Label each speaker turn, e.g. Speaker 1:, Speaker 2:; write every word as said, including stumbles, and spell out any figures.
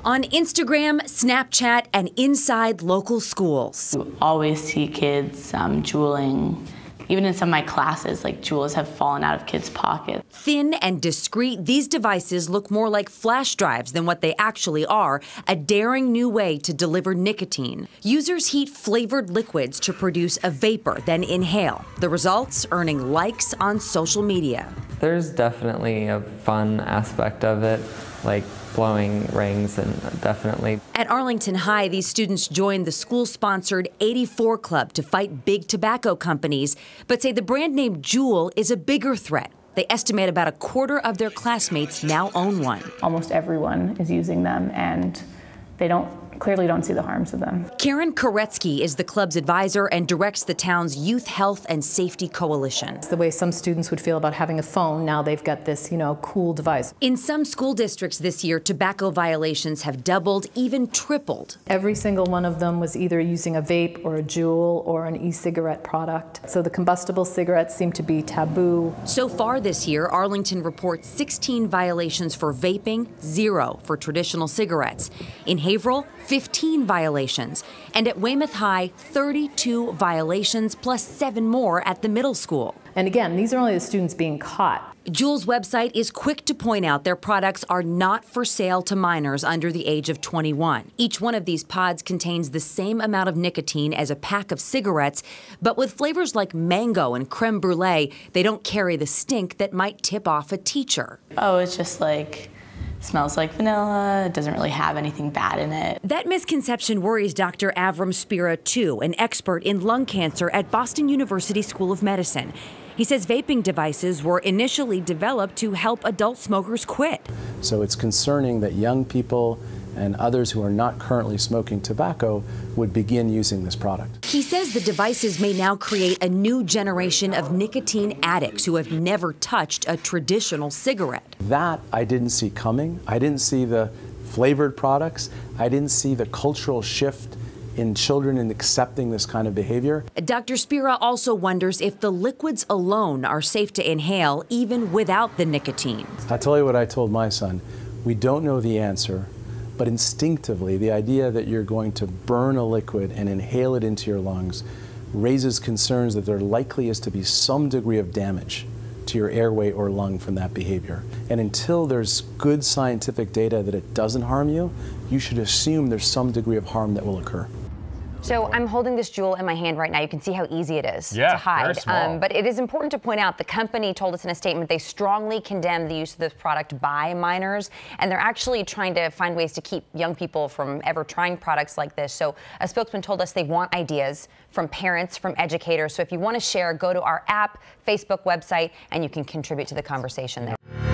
Speaker 1: on Instagram, Snapchat, and inside local schools.
Speaker 2: You always see kids um, juuling. Even in some of my classes, like jewels have fallen out of kids' pockets.
Speaker 1: Thin and discreet, these devices look more like flash drives than what they actually are, a daring new way to deliver nicotine. Users heat flavored liquids to produce a vapor, then inhale. The results earning likes on social media.
Speaker 3: There's definitely a fun aspect of it, like blowing rings, and definitely.
Speaker 1: At Arlington High, these students joined the school-sponsored eighty-four Club to fight big tobacco companies, but say the brand name Juul is a bigger threat. They estimate about a quarter of their classmates now own one.
Speaker 4: Almost everyone is using them, and they don't clearly don't see the harms of them.
Speaker 1: Karen Koretsky is the club's advisor and directs the town's Youth Health and Safety Coalition.
Speaker 5: It's the way some students would feel about having a phone. Now they've got this, you know, cool device.
Speaker 1: In some school districts this year, tobacco violations have doubled, even tripled.
Speaker 5: Every single one of them was either using a vape or a Juul or an e-cigarette product. So the combustible cigarettes seem to be taboo.
Speaker 1: So far this year, Arlington reports sixteen violations for vaping, zero for traditional cigarettes. In Haverhill, fifteen violations. And at Weymouth High, thirty-two violations, plus seven more at the middle school.
Speaker 5: And again, these are only the students being caught.
Speaker 1: Juul's website is quick to point out their products are not for sale to minors under the age of twenty-one. Each one of these pods contains the same amount of nicotine as a pack of cigarettes, but with flavors like mango and creme brulee, they don't carry the stink that might tip off a teacher.
Speaker 2: Oh, it's just like, smells like vanilla, it doesn't really have anything bad in it.
Speaker 1: That misconception worries Doctor Avram Spira, too, an expert in lung cancer at Boston University School of Medicine. He says vaping devices were initially developed to help adult smokers quit.
Speaker 6: So it's concerning that young people and others who are not currently smoking tobacco would begin using this product.
Speaker 1: He says the devices may now create a new generation of nicotine addicts who have never touched a traditional cigarette.
Speaker 6: That I didn't see coming. I didn't see the flavored products. I didn't see the cultural shift in children in accepting this kind of behavior.
Speaker 1: Doctor Spira also wonders if the liquids alone are safe to inhale even without the nicotine.
Speaker 6: I'll tell you what I told my son. We don't know the answer, but instinctively, the idea that you're going to burn a liquid and inhale it into your lungs raises concerns that there likely is to be some degree of damage to your airway or lung from that behavior. And until there's good scientific data that it doesn't harm you, you should assume there's some degree of harm that will occur.
Speaker 7: So I'm holding this Juul in my hand right now. You can see how easy it is
Speaker 8: yeah,
Speaker 7: to hide.
Speaker 8: Very small.
Speaker 7: Um, but it is important to point out the company told us in a statement they strongly condemn the use of this product by minors, and they're actually trying to find ways to keep young people from ever trying products like this. So a spokesman told us they want ideas from parents, from educators. So if you want to share, go to our app, Facebook website, and you can contribute to the conversation there.